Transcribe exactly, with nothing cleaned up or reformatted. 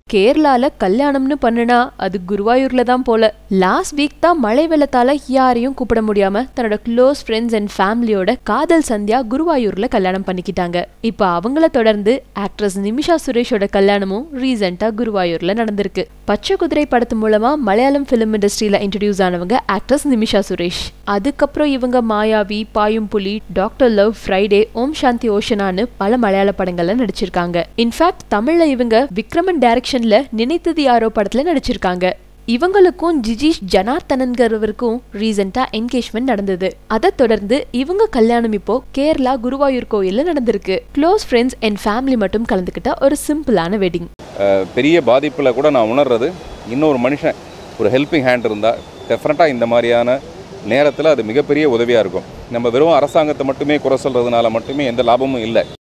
கேரளால கல்யாணம்னு பண்ணுனா அது குருவாயூர்ல தான் போல. லாஸ்ட் வீக் தான் மழை வெள்ளத்தால யாரையும் கூப்பிட முடியாம தன்னோட க்ளோஸ் ஃப்ரெண்ட்ஸ் அண்ட் ஃபேமிலியோட காதல் சந்தியா குருவாயூர்ல கல்யாணம் பண்ணிக்கிட்டாங்க. இப்ப அவங்கள தொடர்ந்து ஆக்ட்ரஸ் நிமிஷா சுரேஷோட கல்யாணமும் ரீசெண்டா குருவாயூர்ல நடந்திருக்கு. பச்சை குதிரை படத்து மூலமா மலையாளம் பிலிம் இண்டஸ்ட்ரியில இன்ட்ரடியூஸ் ஆனவங்க ஆக்ட்ரஸ் நிமிஷா சுரேஷ். அதுக்கப்புறம் இவங்க Mayavi, Paayum Puli, Doctor Love, Friday, Om Shanthi ஓஷனான்னு பல மலையாள படங்கள்ல நடிச்சிருக்காங்க. இன்ஃபேக்ட் தமிழ்ல இவங்க விக்ரமன் டைரக்ஷன்ல நினைத்தது யாரோ படத்துல நடிச்சிருக்காங்க. இவங்களுக்கும் ஜிஜிஷ் ஜனார்தனன்கிறவருக்கும் ரீசெண்டா என்கேஜ்மெண்ட் நடந்தது. அதை தொடர்ந்து இவங்க கல்யாணம் இப்போ கேரளா குருவாயூர் கோயில்ல நடந்திருக்கு. க்ளோஸ் ஃப்ரெண்ட்ஸ் அண்ட் ஃபேமிலி மட்டும் கலந்துக்கிட்ட ஒரு சிம்பிளான வெட்டிங். பெரிய பாதிப்புல கூட நான் உணர்றது, இன்னொரு மனுஷன் ஒரு ஹெல்பிங் ஹேண்ட் இருந்தா டெஃபினட்டா இந்த மாதிரியான நேரத்தில் அது மிகப்பெரிய உதவியாக இருக்கும். நம்ம வெறும் அரசாங்கத்தை மட்டுமே குறை சொல்கிறதுனால மட்டுமே எந்த லாபமும் இல்லை.